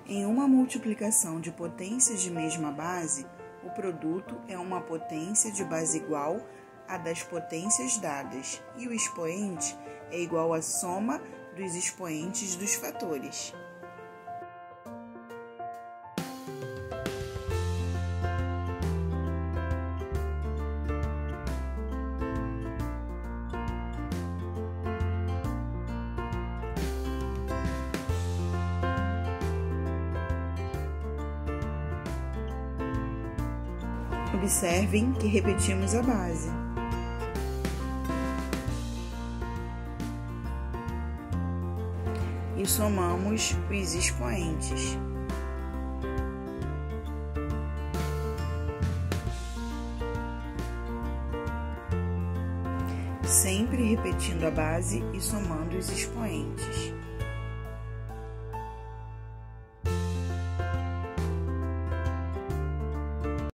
Em uma multiplicação de potências de mesma base, o produto é uma potência de base igual à das potências dadas, e o expoente é igual à soma dos expoentes dos fatores. Observem que repetimos a base. E somamos os expoentes. Sempre repetindo a base e somando os expoentes.